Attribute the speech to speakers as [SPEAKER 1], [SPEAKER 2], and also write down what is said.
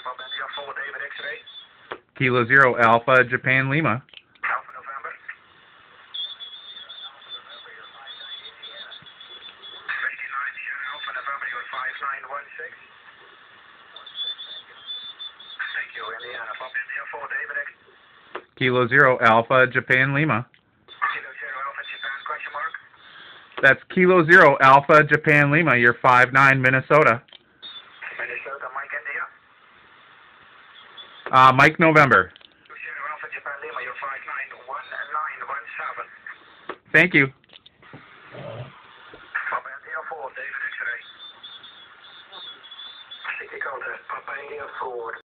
[SPEAKER 1] Papa India 4, David X-ray.
[SPEAKER 2] Kilo 0 Alpha Japan Lima.
[SPEAKER 1] Alpha November. 59 Sierra Alpha November, you're 5916. Thank you, Indiana. Papa India 4, David X.
[SPEAKER 2] Kilo 0 Alpha Japan Lima.
[SPEAKER 1] Kilo 0 Alpha Japan, question mark.
[SPEAKER 2] That's Kilo 0 Alpha Japan Lima. You're 59 Minnesota.
[SPEAKER 1] Minnesota, Mike India.
[SPEAKER 2] Mike November.
[SPEAKER 1] Kilo 0 Alpha Japan Lima, you're 591917.
[SPEAKER 2] Thank you.
[SPEAKER 1] Papa India 4, David X-ray. City contest, Papa India 4.